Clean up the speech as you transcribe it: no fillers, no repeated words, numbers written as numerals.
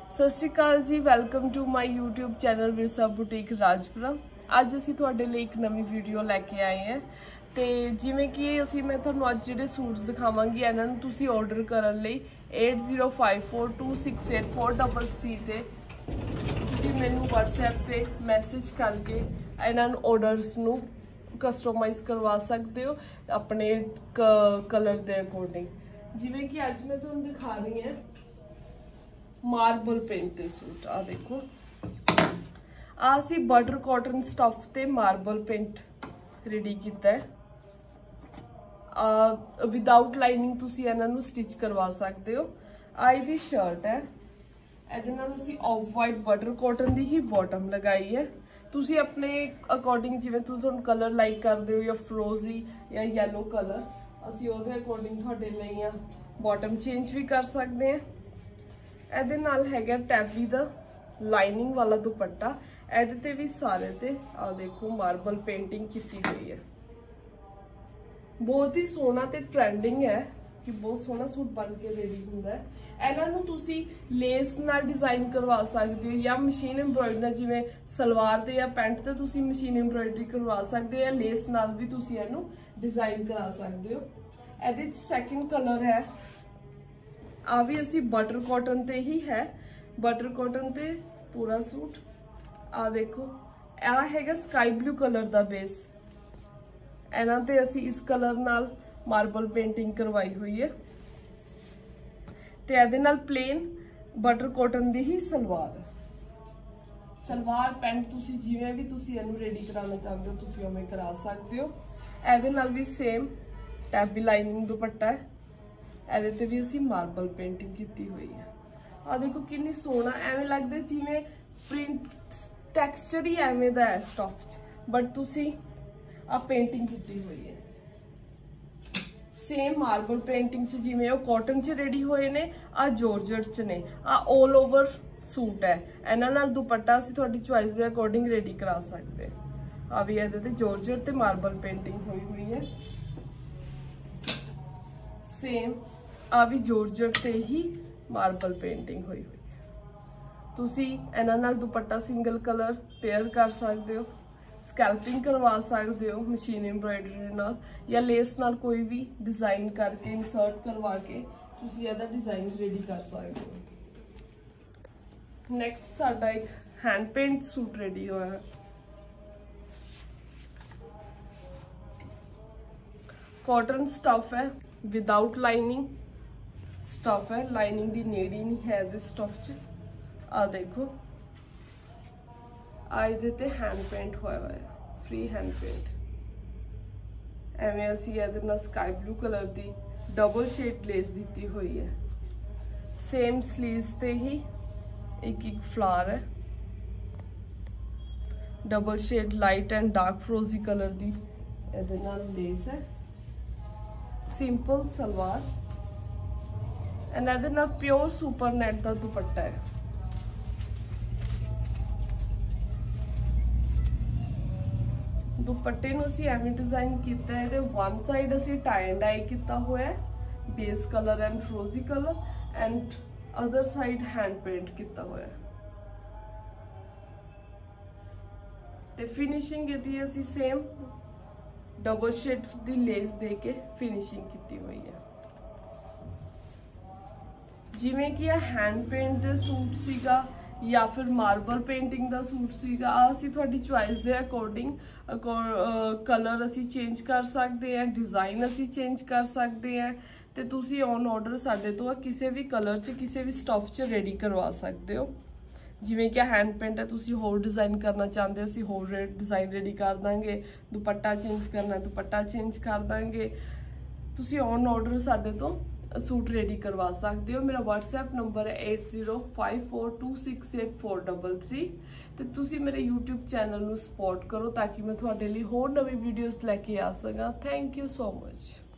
सत श्री अकाल जी, welcome to my YouTube channel Virsa boutique Rajpura. अज असी तुहाडे लई एक नवी वीडियो लैके आए हैं। तो जिमें कि मैं तुहानू अज जिहड़े सूट्स दिखावांगी इन्हां नू तुसीं ऑर्डर करन लई 8054268433 ते तुसीं मैनू WhatsApp ते मैसेज करके इन्हां नू ऑर्डर्स नू कस्टमाइज़ करवा सकते हो अपने कलर के अकॉर्डिंग। जिमें कि अज मैं तुहानू दिखा रही है मार्बल पेंट ते सूट। आ देखो, आसी बटर कॉटन स्टफ ते मार्बल पेंट रेडी किया है। विदाउट लाइनिंग तुसी इन्हां नू स्टिच करवा सकते हो। आई दी शर्ट है, इहदे नाल असी ऑफ वाइट बटर कॉटन दी ही बॉटम लगाई है। तुसी अपने अकॉर्डिंग जिवें तुहानू कलर लाइक करदे हो या फ्रोजी या येलो कलर, असी उहदे अकॉर्डिंग तुहाडे लई बॉटम चेंज भी कर सकते हैं। ਇਹਦੇ ਨਾਲ हैगा टैबी दा लाइनिंग वाला दुपट्टा। ਇਹਦੇ ਤੇ भी सारे ते आ देखो मार्बल पेंटिंग की हुई है। बहुत ही सोहना ते ट्रेंडिंग है कि बहुत सोहना सूट बन के रेडी हुंदा है। इन्हां नूं तुसी लेस नाल डिजाइन करवा सकते हो या मशीन एम्ब्रॉयडरी, जिवें सलवार ते या पैंट ते तुसी मशीन एम्ब्रॉयडरी करवा सकते हो या लेस नाल भी तुसी इहनूं डिजाइन करा सकते हो। ਇਹਦੇ च सैकेंड कलर है, आ भी असी बटर कॉटन ते ही है। बटर कॉटन ते पूरा सूट। आ देखो, आ हैगा स्काई ब्लू कलर दा बेस। इन्हां ते असी इस कलर नाल मार्बल पेंटिंग करवाई हुई है। ते इहदे नाल प्लेन बटर कॉटन दी ही सलवार। सलवार पैंट तुसी जिवें भी तुसी इहनूं रेडी कराना चाहते हो तुसी उवें करा सकते हो। इहदे नाल भी सेम टैबी लाइनिंग दुपट्टा है। ਇਹਦੇ ਤੇ ਵੀ ਅਸੀਂ ਮਾਰਬਲ पेंटिंग की हुई है। आ देखो कितनी सोहना, एवें लगदा जिवें प्रिंट टैक्सचर ही एवें दा है स्टफ च, बट तुसी आ पेंटिंग की हुई है। सेम मार्बल पेंटिंग च जिवें वो कॉटन च रेडी होए ने, आ जॉर्जेट च ने। आ ऑल ओवर सूट है। इन्हां नाल दुपट्टा असीं तुहाडी चॉइस दे अकॉर्डिंग रेडी करा सकते। आ भी इहदे ते जॉर्जेट ते मार्बल पेंटिंग हुई है। सेम आ भी जॉर्जेट ते ही मार्बल पेंटिंग हुई है। तुसी इन्हां नाल दुपट्टा सिंगल कलर पेयर कर सकते हो, स्कैल्पिंग करवा सकते हो मशीन एम्ब्रॉयडरी नाल या लेस नाल कोई भी डिजाइन करके इंसर्ट करवा के तुसी इहदा डिजाइन रेडी कर सकते हो। नैक्सट साडा एक हैंड पेंट सूट रेडी होया है। कॉटन स्टफ है, विदाउट लाइनिंग स्टफ है। लाइनिंग दी नीड ही नहीं है इस स्टफ च। आ देखो, इहदे ते हैंड पेंट होया है, फ्री हैंड पेंट। एवें असी इहदे नाल स्काई ब्लू कलर दी डबल शेड लेस दी हुई है। सेम स्लीव्स ते ही एक फ्लावर है। Double shade light and dark फ्रोजी कलर दी इहदे नाल लेस है। सिंपल सलवार एंड इहदे नाल प्योर सुपर नेट दा दुपट्टा है। दुपट्टे नूं असीं एवें डिजाइन कीता है। वन साइड असीं टाई एंड डाई कीता हुआ है, बेस कलर एंड फ्रोजी colour, and other side hand paint कीता हुआ है। ते फिनिशिंग इहदी असीं सेम डबल शेड दी लेस दे के फिनिशिंग की हुई है। जिवें कि हैंड पेंट दे सूट सीगा या फिर मार्बल पेंटिंग दा सूट सीगा, असी तुहाडी चॉइस दे अकॉर्डिंग कलर असी चेंज कर सकते हैं, डिजाइन असी चेंज कर सकते हैं। ते तुसी ऑन ऑर्डर साडे तो किसी भी कलर च किसी भी स्टफ च रेडी करवा सकते हो। जिवें कि हैंड पेंट है, तुसी होर डिजाइन करना चाहते हो असीं होर डिजाइन रेडी कर देंगे। दुपट्टा चेंज करना दुपट्टा चेंज कर देंगे। तुसी ऑन ऑर्डर साडे तो सूट रेडी करवा सकते हो। मेरा WhatsApp नंबर है 8054268433। तो तुसी मेरे YouTube चैनल नू सपोर्ट करो ताकि मैं तुहाडे लई होर नवी वीडियोज़ लैके आ सकां। Thank you so much.